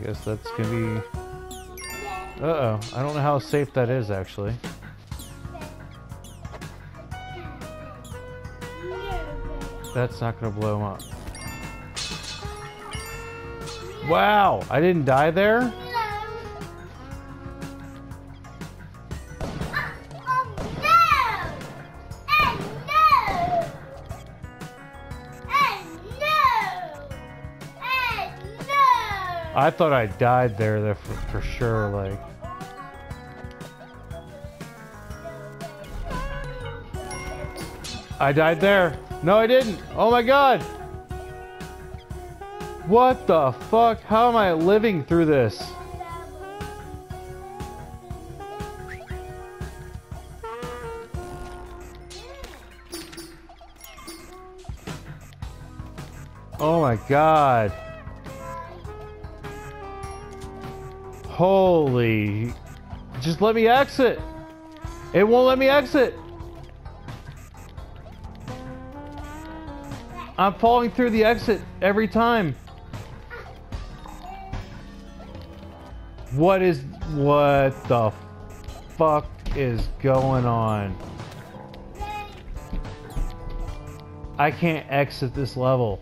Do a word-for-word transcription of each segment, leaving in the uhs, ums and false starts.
guess that's gonna be... Uh-oh. I don't know how safe that is, actually. That's not gonna blow him up. Wow! I didn't die there? I thought I died there, there for, for sure, like. I died there. No, I didn't. Oh my god. What the fuck? How am I living through this? Oh my god. Holy... Just let me exit! It won't let me exit! I'm falling through the exit every time. What is... What the fuck is going on? I can't exit this level.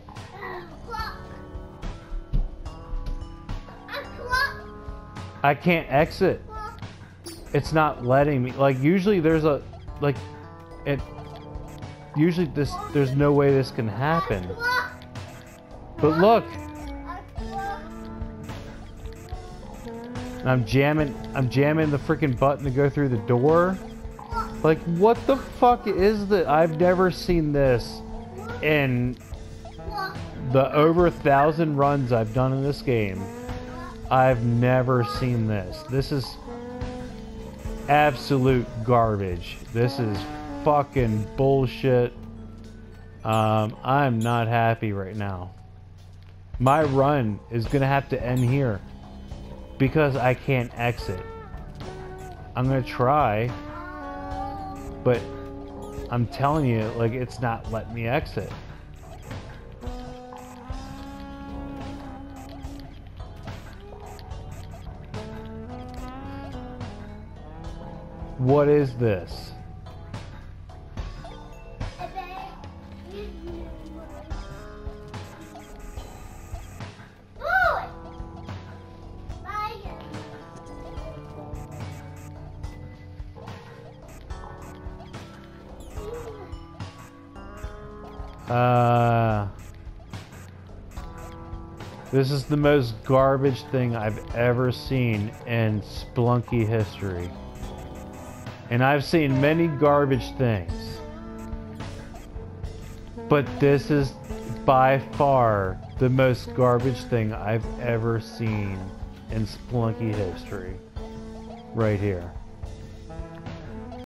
I can't exit. It's not letting me. Like, usually there's a, like, it, usually this, there's no way this can happen. But look. I'm jamming, I'm jamming the freaking button to go through the door. Like, what the fuck is that? I've never seen this in the over a thousand runs I've done in this game. I've never seen this. This is absolute garbage. This is fucking bullshit. Um, I'm not happy right now. My run is gonna have to end here because I can't exit. I'm gonna try, but I'm telling you, like, it's not letting me exit. What is this? Uh, this is the most garbage thing I've ever seen in Spelunky history. And I've seen many garbage things, but this is by far the most garbage thing I've ever seen in Spelunky history. Right here.